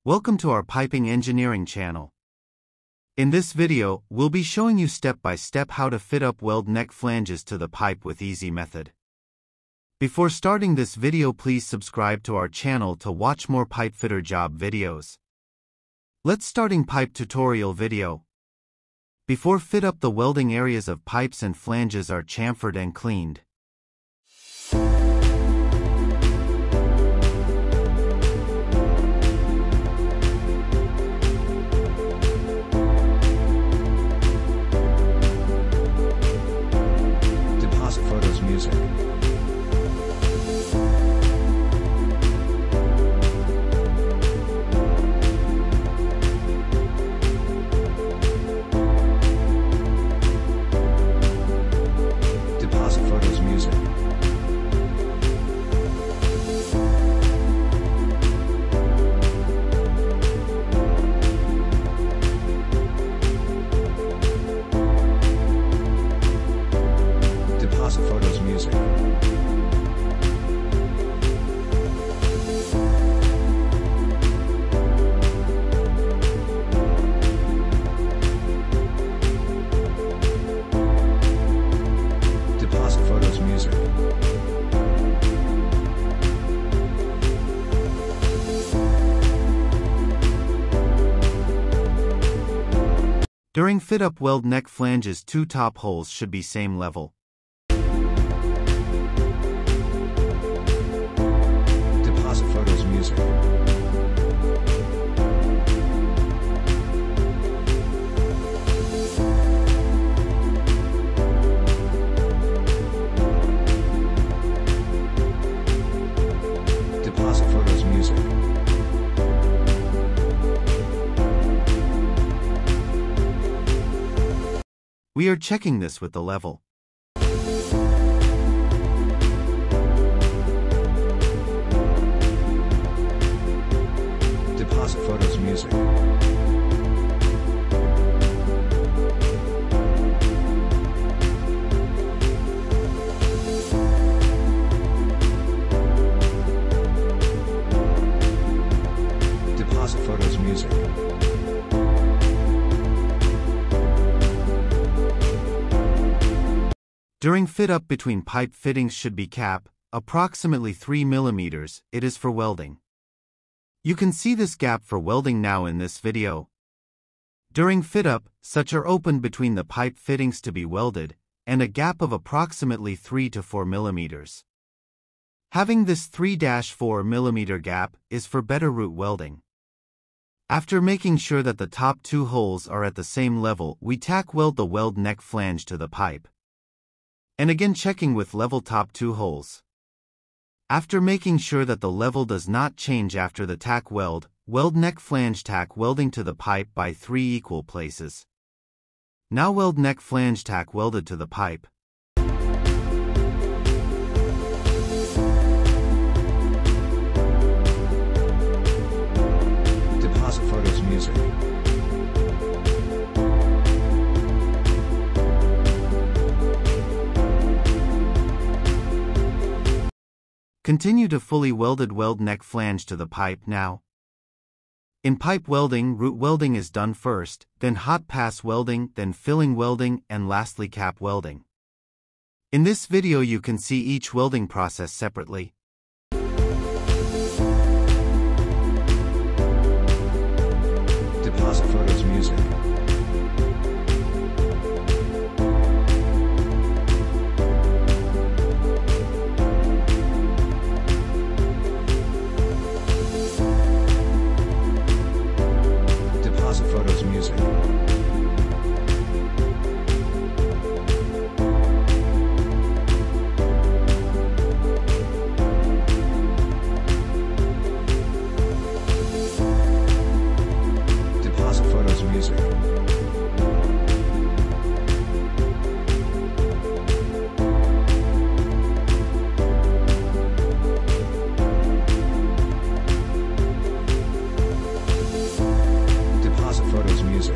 Welcome to our piping engineering channel. In this video, we'll be showing you step by step how to fit up weld neck flanges to the pipe with easy method. Before starting this video, please subscribe to our channel to watch more pipe fitter job videos. Let's starting pipe tutorial video. Before fit up, the welding areas of pipes and flanges are chamfered and cleaned. Music. Deposit photos music. Deposit photos music. Deposit photos music. During fit up, weld neck flanges, two top holes should be same level. Deposit photos music. Deposit photos music. We are checking this with the level. Deposit photos music. Deposit photos music. During fit up, between pipe fittings should be cap, approximately 3 mm, it is for welding. You can see this gap for welding now in this video. During fit up, such are opened between the pipe fittings to be welded, and a gap of approximately 3 to 4 mm. Having this 3-4 mm gap is for better root welding. After making sure that the top two holes are at the same level, we tack weld the weld neck flange to the pipe. And again checking with level top two holes. After making sure that the level does not change after the tack weld, weld neck flange tack welding to the pipe by 3 equal places. Now weld neck flange tack welded to the pipe. Deposit photos music. Continue to fully welded weld neck flange to the pipe now. In pipe welding, root welding is done first, then hot pass welding, then filling welding, and lastly cap welding. In this video you can see each welding process separately. Deposit photos music. Deposit photos music. Deposit photos music. Deposit photos music.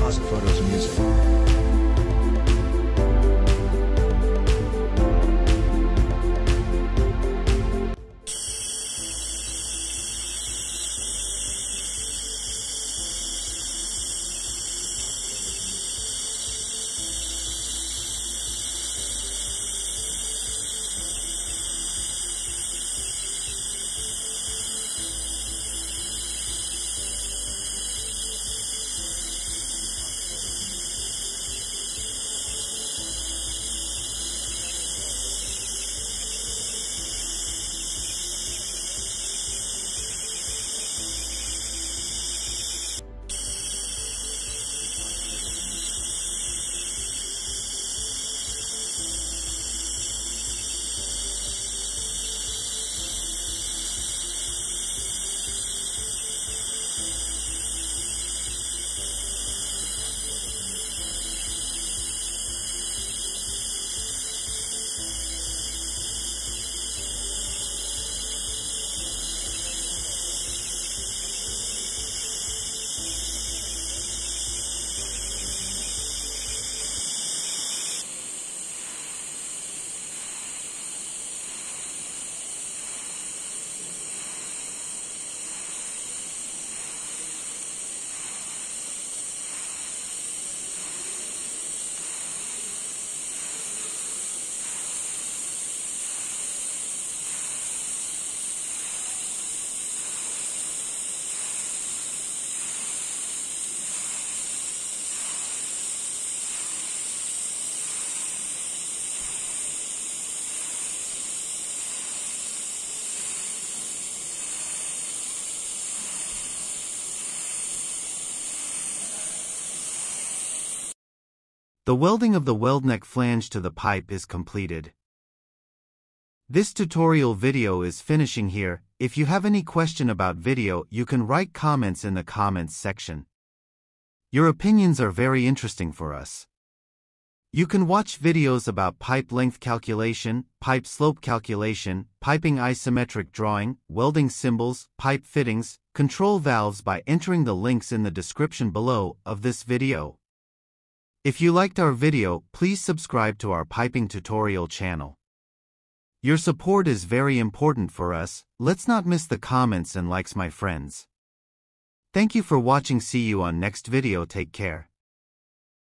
Photos music. The welding of the weld neck flange to the pipe is completed. This tutorial video is finishing here. If you have any question about video, you can write comments in the comments section. Your opinions are very interesting for us. You can watch videos about pipe length calculation, pipe slope calculation, piping isometric drawing, welding symbols, pipe fittings, control valves by entering the links in the description below of this video. If you liked our video, please subscribe to our piping tutorial channel. Your support is very important for us. Let's not miss the comments and likes, my friends. Thank you for watching. See you on next video. Take care.